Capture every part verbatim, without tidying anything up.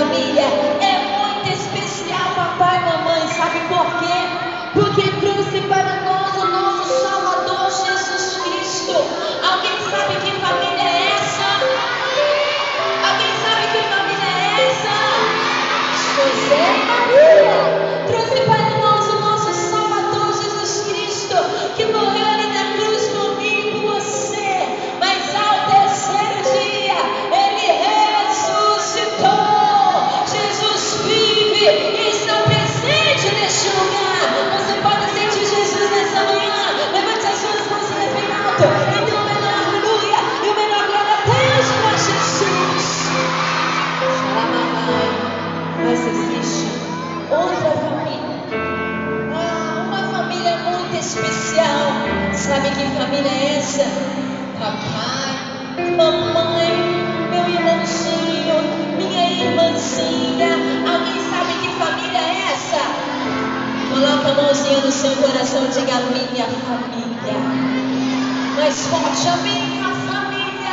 família é muito especial, papai e mamãe. Sabe por quê? Porque trouxe para nós o nosso Salvador Jesus Cristo. Alguém sabe que família é essa? Alguém sabe que família é essa? José e Maria trouxe para nós o nosso Salvador Jesus Cristo, que morreu ali na cruz por mim e por você, mas ao terceiro dia ele ressuscitou. Jesus vive e está presente neste lugar. Você pode sentir Jesus nessa manhã. Levante as suas mãozinhas bem alto e dê o melhor aleluia e o melhor glória a Deus para Jesus. Mas existe outra família, ah, uma família muito especial. Sabe que família é essa? Papai, mamãe, meu irmãozinho, minha irmãzinha. Alguém sabe que família é essa? Coloca a mãozinha no seu coração e diga: minha família. Mais forte, a minha família.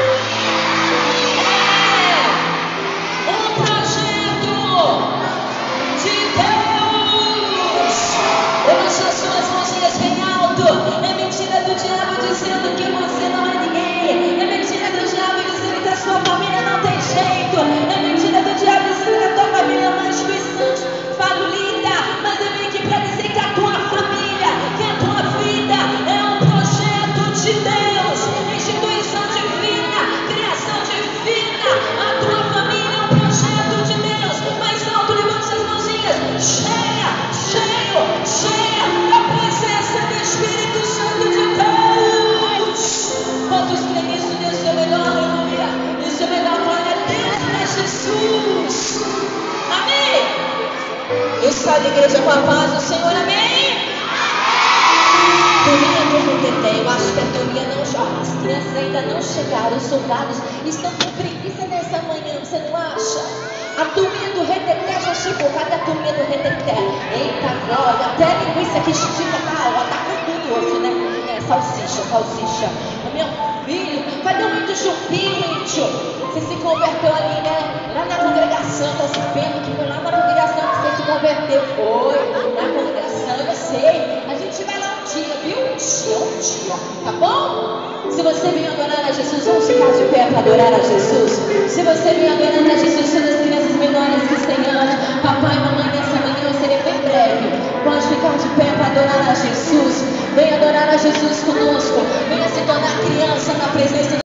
É um projeto de Deus. Levante as suas mãozinhas bem alto. É mentira do diabo dizendo que você não é ninguém. É mentira do diabo dizendo que a sua família não tem jeito. É mentira do diabo dizendo que a tua família é uma instituição falida. Mas eu vim aqui para dizer que a tua família, que a tua vida é um projeto de Deus, instituição divina, criação divina. A tua família é um projeto de Deus. Mais alto, levante as mãozinhas. Cheia, cheio, cheia da presença do Espírito Santo de Deus. Quantos creem nisso? Dê o seu melhor aleluia e o seu melhor glória a Deus para Jesus. Amém. Eu saio da igreja com a paz do Senhor. Amém. Turminha do Reteté, eu acho que a turminha não joga. As crianças ainda não chegaram. Os soldados estão com preguiça nessa manhã, você não acha? A turminha do Reteté já chegou. Cadê a turminha do Reteté? Eita glória, até a linguiça que estica tá, ó, tá com tudo hoje, né? É, salsicha, salsicha. Meu filho, cadê o índio Chupinho, índio? Você se converteu ali, né? Lá na congregação, tá sabendo que foi lá na congregação que você se converteu. Foi, na congregação, eu sei. A gente vai lá um dia, viu? Um dia, um dia, tá bom? Se você vem adorar a Jesus, vamos ficar de pé para adorar a Jesus. Se você vem adorar a Jesus, todas as crianças menores que têm anos, papai e mamãe, nessa manhã eu serei bem breve. Pode ficar de pé para adorar a Jesus. Venha adorar a Jesus conosco. Venha se tornar criança na presença